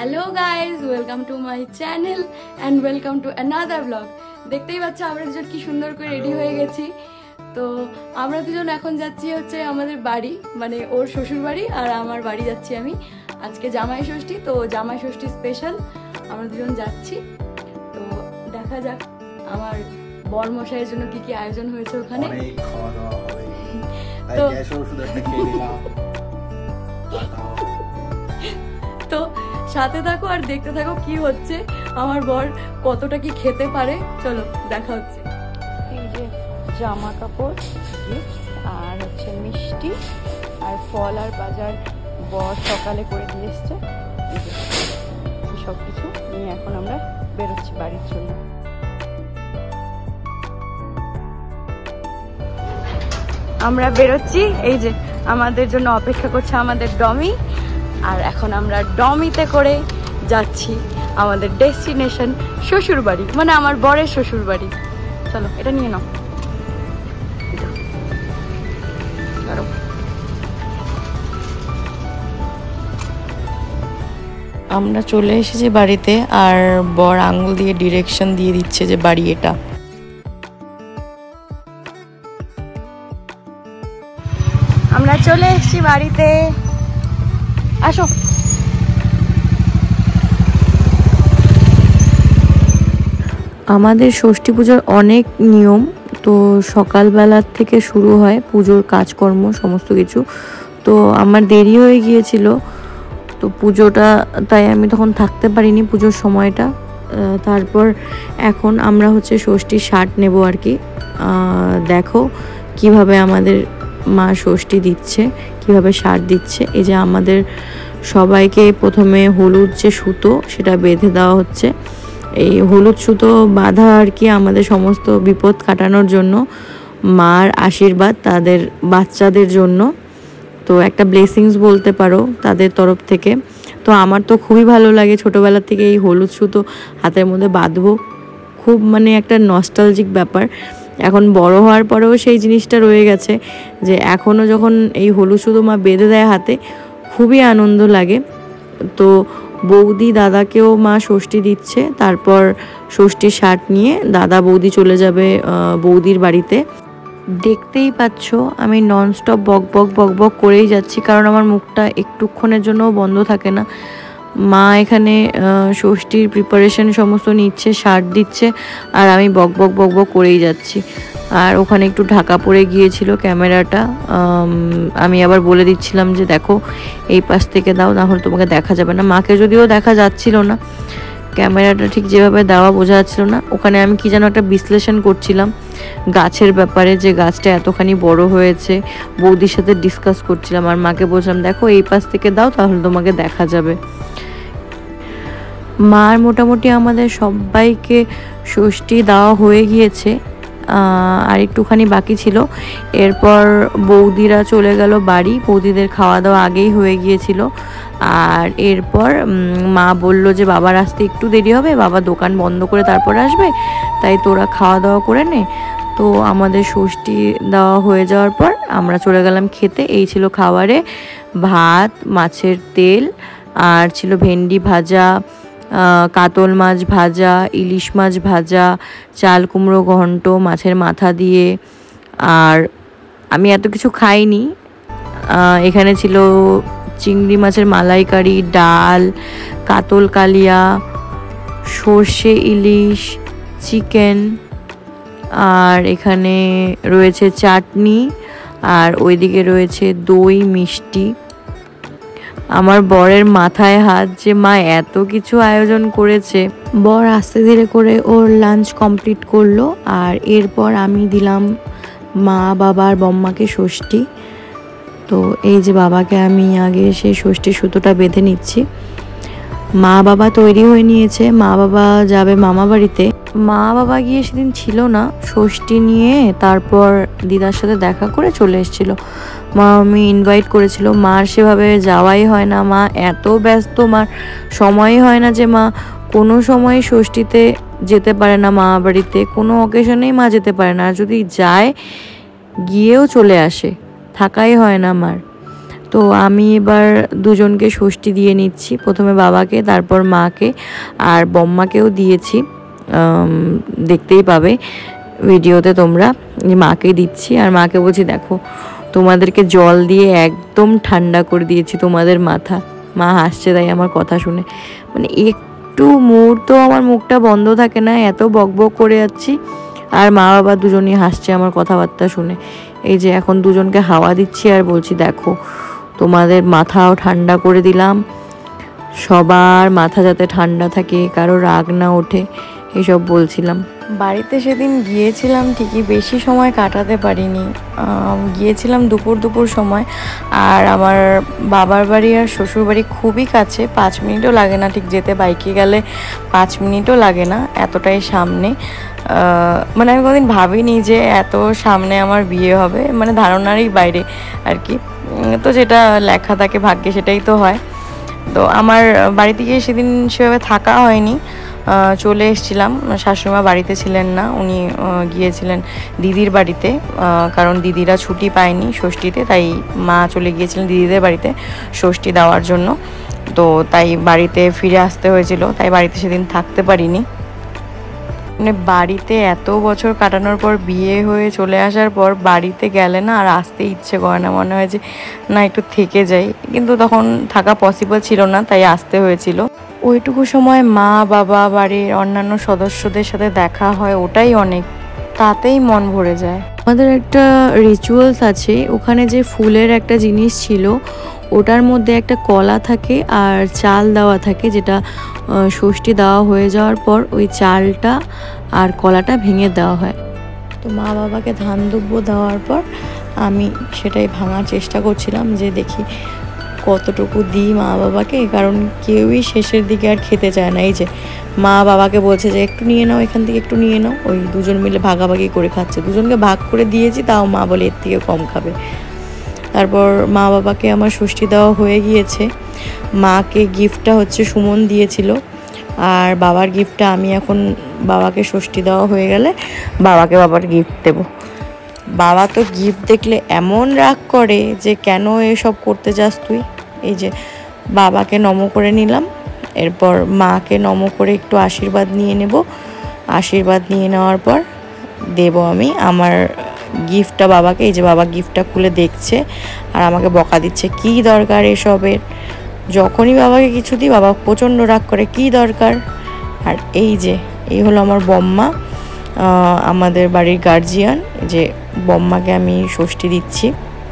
Hello guys welcome to my channel and welcome to another vlog. দেখতেই পাচ্ছ আমরা দুজন কি সুন্দর করে রেডি হয়ে গেছি। তো আমরা দুজন এখন যাচ্ছি হচ্ছে আমাদের বাড়ি, মানে ওর শ্বশুর বাড়ি, আর আমার বাড়ি যাচ্ছি আমি। আজকে জামাই ষষ্ঠী, তো জামাই ষষ্ঠী স্পেশাল আমরা দুজন যাচ্ছি। তো দেখা যাক আমার বরমশাইয়ের জন্য কি কি আয়োজন হয়েছে ওখানে। তো সাথে থাকো আর দেখতে থাকো কি হচ্ছে, আমার বর কতটা কি খেতে পারে। চলো দেখা হচ্ছে। এই যে জামা কাপড় আর হচ্ছে মিষ্টি আর ফল আর বাজার বর সকালে করে দিয়ে এসছে। সব কিছু নিয়ে এখন আমরা বেরোচ্ছি বাড়ির জন্য। আমরা বেরোচ্ছি, এই যে আমাদের জন্য অপেক্ষা করছে আমাদের ডমি, আর এখন আমরা ডমিতে করে যাচ্ছি আমাদের ডেস্টিনেশন শ্বশুর বাড়ি, মানে আমার বরের শ্বশুর বাড়ি। চলো এটা নিয়ে নাও। আমরা চলে এসেছি বাড়িতে, আর বর আঙ্গুল দিয়ে ডিরেকশন দিয়ে দিচ্ছে যে বাড়ি এটা। আমরা চলে এসেছি বাড়িতে, আসো। আমাদের ষষ্ঠী পুজোর অনেক নিয়ম, তো সকালবেলার থেকে শুরু হয় পুজোর কাজকর্ম সমস্ত কিছু। তো আমার দেরি হয়ে গিয়েছিল তো পুজোটা, তাই আমি তখন থাকতে পারিনি পুজোর সময়টা। তারপর এখন আমরা হচ্ছে ষষ্ঠীর শার্ট নেব আর কি। দেখো কিভাবে আমাদের মা ষষ্ঠী দিচ্ছে, কিভাবে শার্ট দিচ্ছে। এই যে আমাদের সবাইকে প্রথমে হলুদ যে সুতো সেটা বেঁধে দেওয়া হচ্ছে। এই হলুদ সুতো বাঁধা আর কি আমাদের সমস্ত বিপদ কাটানোর জন্য, মার আশীর্বাদ তাদের বাচ্চাদের জন্য, তো একটা ব্লেসিংস বলতে পারো তাদের তরফ থেকে। তো আমার তো খুবই ভালো লাগে ছোটোবেলা থেকে এই হলুদ সুতো হাতের মধ্যে বাঁধবো, খুব মানে একটা নস্টালজিক ব্যাপার। এখন বড় হওয়ার পরেও সেই জিনিসটা রয়ে গেছে যে এখনও যখন এই হলুদ সুতো মা বেঁধে দেয় হাতে, খুবই আনন্দ লাগে। তো বৌদি দাদাকেও মা ষষ্ঠী দিচ্ছে, তারপর ষষ্ঠীর শার্ট নিয়ে দাদা বৌদি চলে যাবে বৌদির বাড়িতে। দেখতেই পাচ্ছ আমি ননস্টপ বক বক বক বক করেই যাচ্ছি, কারণ আমার মুখটা একটুক্ষণের জন্যও বন্ধ থাকে না। মা এখানে ষষ্ঠীর প্রিপারেশন সমস্ত নিচ্ছে, শার্ট দিচ্ছে, আর আমি বক বক বক বক করেই যাচ্ছি। আর ওখানে একটু ঢাকা পড়ে গিয়েছিল ক্যামেরাটা, আমি আবার বলে দিচ্ছিলাম যে দেখো এই পাশ থেকে দাও, নাহলে তোমাকে দেখা যাবে না। মাকে যদিও দেখা যাচ্ছিল না, ক্যামেরাটা ঠিক যেভাবে দেওয়া বোঝা যাচ্ছিল না। ওখানে আমি কি যেন একটা বিশ্লেষণ করছিলাম গাছের ব্যাপারে, যে গাছটা এতখানি বড় হয়েছে, বৌদির সাথে ডিসকাস করছিলাম, আর মাকে বলছিলাম দেখো এই পাশ থেকে দাও, তাহলে তোমাকে দেখা যাবে। মার মোটামুটি আমাদের সবাইকে ষষ্ঠী দেওয়া হয়ে গিয়েছে, আর একটুখানি বাকি ছিল। এরপর বৌদিরা চলে গেল বাড়ি, বৌদিদের খাওয়া দাওয়া আগেই হয়ে গিয়েছিল। আর এরপর মা বলল যে বাবার আসতে একটু দেরি হবে, বাবা দোকান বন্ধ করে তারপর আসবে, তাই তোরা খাওয়া দাওয়া করে নে। তো আমাদের ষষ্ঠী দেওয়া হয়ে যাওয়ার পর আমরা চলে গেলাম খেতে। এই ছিল খাবারে ভাত, মাছের তেল, আর ছিল ভেন্ডি ভাজা, কাতল মাছ ভাজা, ইলিশ মাছ ভাজা, চাল কুমড়ো ঘন্ট মাছের মাথা দিয়ে। আর আমি এত কিছু খাইনি, এখানে ছিল চিংড়ি মাছের মালাইকারি, ডাল, কাতল কালিয়া, সর্ষে ইলিশ, চিকেন, আর এখানে রয়েছে চাটনি, আর ওইদিকে রয়েছে দই মিষ্টি। আমার বরের মাথায় হাত যে মা এত কিছু আয়োজন করেছে। বর আস্তে ধীরে করে ওর লাঞ্চ কমপ্লিট করলো, আর এরপর আমি দিলাম মা বাবার বম্মাকে ষষ্ঠী। তো এই যে বাবাকে আমি আগে সেই ষষ্ঠীর সুতোটা বেঁধে নিচ্ছি। মা বাবা তৈরি হয়ে নিয়েছে, মা বাবা যাবে মামা বাড়িতে। মা বাবা গিয়ে সেদিন ছিল না, ষষ্ঠী নিয়ে তারপর দিদার সাথে দেখা করে চলে এসেছিল। মা আমি ইনভাইট করেছিল, মার সেভাবে যাওয়াই হয় না, মা এত ব্যস্ত, মার সময়ই হয় না যে মা কোনো সময় ষষ্ঠীতে যেতে পারে না মামা বাড়িতে, কোনো অকেশনেই মা যেতে পারে না, আর যদি যায় গিয়েও চলে আসে, থাকাই হয় না মার। তো আমি এবার দুজনকে ষষ্ঠী দিয়ে নিচ্ছি, প্রথমে বাবাকে, তারপর মাকে, আর বম্মাকেও দিয়েছি। দেখতেই পাবে ভিডিওতে তোমরা, মাকে দিচ্ছি। আর মাকে বলছি দেখো তোমাদেরকে জল দিয়ে একদম ঠান্ডা করে দিয়েছি তোমাদের মাথা। মা হাসছে তাই আমার কথা শুনে, মানে একটু মুহূর্ত আমার মুখটা বন্ধ থাকে না, এত বকবক করে যাচ্ছি। আর মা বাবা দুজনই হাসছে আমার কথাবার্তা শুনে। এই যে এখন দুজনকে হাওয়া দিচ্ছি আর বলছি দেখো তোমাদের মাথাও ঠান্ডা করে দিলাম, সবার মাথা যাতে ঠান্ডা থাকে, কারো রাগ না ওঠে, এসব বলছিলাম। বাড়িতে সেদিন গিয়েছিলাম ঠিকই, বেশি সময় কাটাতে পারিনি। গিয়েছিলাম দুপুর সময়। আর আমার বাবার বাড়ি আর শ্বশুর বাড়ি খুবই কাছে, 5 মিনিটও লাগে না ঠিক যেতে, বাইকে গেলে 5 মিনিটও লাগে না, এতটাই সামনে। মানে আমি কোনোদিন ভাবিনি যে এত সামনে আমার বিয়ে হবে, মানে ধারণারই বাইরে আর কি। তো যেটা লেখা থাকে ভাগ্যে সেটাই তো হয়। তো আমার বাড়িতে গিয়ে সেদিন সেভাবে থাকা হয়নি, চলে এসেছিলাম। শাশুড়িমা বাড়িতে ছিলেন না, উনি গিয়েছিলেন দিদির বাড়িতে, কারণ দিদিরা ছুটি পায়নি ষষ্ঠীতে, তাই মা চলে গিয়েছিলেন দিদিদের বাড়িতে ষষ্ঠী দেওয়ার জন্য। তো তাই বাড়িতে ফিরে আসতে হয়েছিল, তাই বাড়িতে সেদিন থাকতে পারিনি। মানে বাড়িতে এত বছর কাটানোর পর, বিয়ে হয়ে চলে আসার পর বাড়িতে গেলে না আর আসতে ইচ্ছে করে না, মনে হয় যে না একটু থেকে যাই, কিন্তু তখন থাকা পসিবল ছিল না, তাই আসতে হয়েছিল। ওইটুকু সময় মা বাবা বাড়ির অন্যান্য সদস্যদের সাথে দেখা হয়, ওটাই অনেক, তাতেই মন ভরে যায়। আমাদের একটা রিচুয়ালস আছে, ওখানে যে ফুলের একটা জিনিস ছিল, ওটার মধ্যে একটা কলা থাকে আর চাল দেওয়া থাকে, যেটা ষষ্ঠী দেওয়া হয়ে যাওয়ার পর ওই চালটা আর কলাটা ভেঙে দেওয়া হয়। তো মা বাবাকে ধান দুব্য দেওয়ার পর আমি সেটাই ভাঙার চেষ্টা করছিলাম, যে দেখি কতটুকু দিই মা বাবাকে, কারণ কেউই শেষের দিকে আর খেতে চায় না। এই যে মা বাবাকে বলছে যে একটু নিয়ে নাও, এখান থেকে একটু নিয়ে নাও, ওই দুজন মিলে ভাগাভাগি করে খাচ্ছে। দুজনকে ভাগ করে দিয়েছি, তাও মা বলে এর থেকে কম খাবে। তারপর মা বাবাকে আমার ষষ্ঠী দেওয়া হয়ে গিয়েছে। মাকে গিফটটা হচ্ছে সুমন দিয়েছিল, আর বাবার গিফটটা আমি এখন, বাবাকে ষষ্ঠী দেওয়া হয়ে গেলে বাবাকে বাবার গিফট দেবো। বাবা তো গিফট দেখলে এমন রাগ করে যে কেন এসব করতে যাস তুই। এই যে বাবাকে নম করে নিলাম, এরপর মাকে নম করে একটু আশীর্বাদ নিয়ে নেব। আশীর্বাদ নিয়ে নেওয়ার পর দেব আমি আমার গিফটটা বাবাকে। এই যে বাবা গিফটটা খুলে দেখছে আর আমাকে বকা দিচ্ছে, কি দরকার এসবের। যখনই বাবাকে কিছু দিই বাবা প্রচণ্ড রাগ করে, কি দরকার। আর এই হলো আমার বম্মা, আমাদের বাড়ির গার্জিয়ান। যে বম্মাকে আমি ষষ্ঠী দিচ্ছি।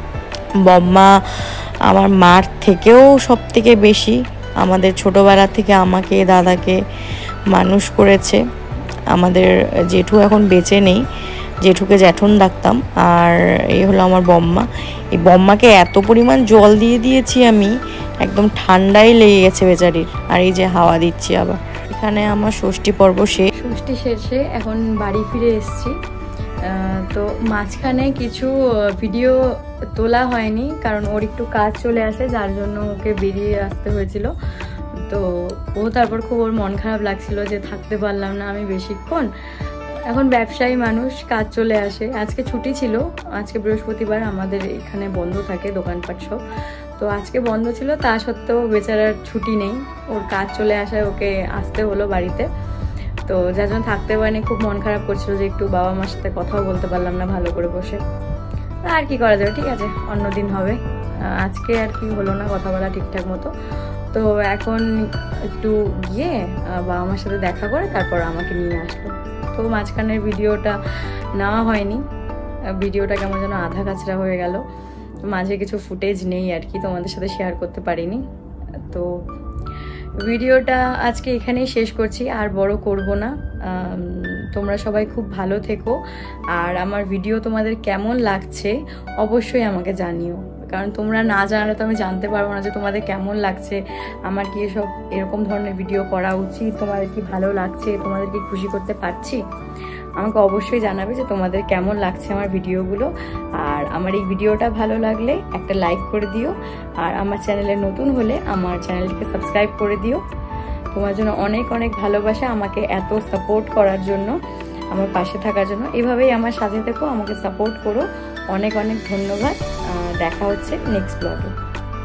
বম্মা আমার মার থেকেও সব থেকে বেশি আমাদের ছোটোবেলা থেকে আমাকে দাদাকে মানুষ করেছে। আমাদের জেঠু এখন বেঁচে নেই, জেঠুকে জ্যাঠন ডাকতাম। আর এই হলো আমার বম্মা। এই বম্মাকে এত পরিমাণ জল দিয়ে দিয়েছি আমি, একদম ঠান্ডাই লেগে গেছে বেচারির। আর এই যে হাওয়া দিচ্ছি আবার। এখানে আমার ষষ্ঠী পর্ব শেষ। ষষ্ঠী শেষে এখন বাড়ি ফিরে এসেছি। তো মাঝখানে কিছু ভিডিও তোলা হয়নি, কারণ ওর একটু কাজ চলে আসে, যার জন্য ওকে বেরিয়ে আসতে হয়েছিল। তো ও তারপর খুব ওর মন খারাপ লাগছিল যে থাকতে পারলাম না আমি বেশিক্ষণ। এখন ব্যবসায়ী মানুষ, কাজ চলে আসে। আজকে ছুটি ছিল, আজকে বৃহস্পতিবার, আমাদের এখানে বন্ধ থাকে দোকানপাট সব। তো আজকে বন্ধ ছিল, তা সত্ত্বেও বেচারার ছুটি নেই, ওর কাজ চলে আসায় ওকে আসতে হলো বাড়িতে। তো যার জন্য থাকতে পারিনি, খুব মন খারাপ করছিল যে একটু বাবা মার সাথে কথাও বলতে পারলাম না ভালো করে বসে। আর কি করা যাবে, ঠিক আছে অন্যদিন হবে। আজকে আর কি হলো না কথা বলা ঠিকঠাক মতো। তো এখন একটু গিয়ে বাবা মার সাথে দেখা করে তারপর আমাকে নিয়ে আসলো। তো মাঝখানের ভিডিওটা নেওয়া হয়নি, ভিডিওটা কেমন যেন আধা কাচরা হয়ে গেল, মাঝে কিছু ফুটেজ নেই আর কি, তোমাদের সাথে শেয়ার করতে পারিনি। তো ভিডিওটা আজকে এখানেই শেষ করছি, আর বড় করব না। তোমরা সবাই খুব ভালো থেকো, আর আমার ভিডিও তোমাদের কেমন লাগছে অবশ্যই আমাকে জানিও, কারণ তোমরা না জানালে তো আমি জানতে পারবো না যে তোমাদের কেমন লাগছে, আমার কি এসব এরকম ধরনের ভিডিও করা উচিত, তোমাদের কি ভালো লাগছে, তোমাদের কি খুশি করতে পারছি। আমাকে অবশ্যই জানাবে যে তোমাদের কেমন লাগছে আমার ভিডিওগুলো। আর আমার এই ভিডিওটা ভালো লাগলে একটা লাইক করে দিও, আর আমার চ্যানেলে নতুন হলে আমার চ্যানেলটিকে সাবস্ক্রাইব করে দিও। তোমার জন্য অনেক অনেক ভালোবাসা, আমাকে এত সাপোর্ট করার জন্য, আমার পাশে থাকার জন্য। এভাবেই আমার সাথে থেকো, আমাকে সাপোর্ট করো। অনেক অনেক ধন্যবাদ। দেখা হচ্ছে নেক্সট ব্লগে।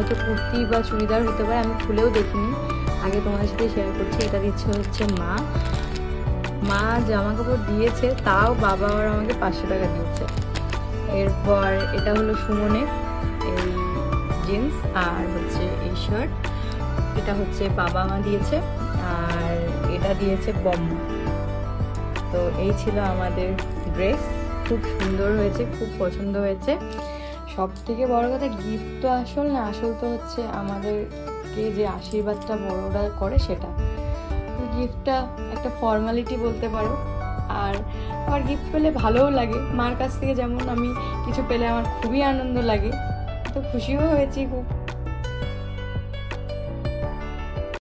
হয়তো কুর্তি বা চুড়িদার হতে পারে, আমি খুলেও দেখিনি, আগে তোমাদের সাথে শেয়ার করছি। এটা দিচ্ছে হচ্ছে মা জামা কাপড় দিয়েছে, তাও বাবা আর আমাকে 500 টাকা দিয়েছে। এরপর এটা হলো সুমনের এই জিন্স আর হচ্ছে এই শার্ট, এটা হচ্ছে বাবা মা দিয়েছে, আর এটা দিয়েছে বম্মা। তো এই ছিল আমাদের ড্রেস, খুব সুন্দর হয়েছে, খুব পছন্দ হয়েছে। সব থেকে বড় কথা গিফট তো আসল না, আসল তো হচ্ছে আমাদেরকে যে আশীর্বাদটা বড়রা করে সেটা। গিফটটা একটা ফর্মালিটি বলতে পারো, আর আমার গিফট পেলে ভালোও লাগে। মার কাছ থেকে যেমন আমি কিছু পেলে আমার খুবই আনন্দ লাগে, তো খুশিও হয়েছি খুব।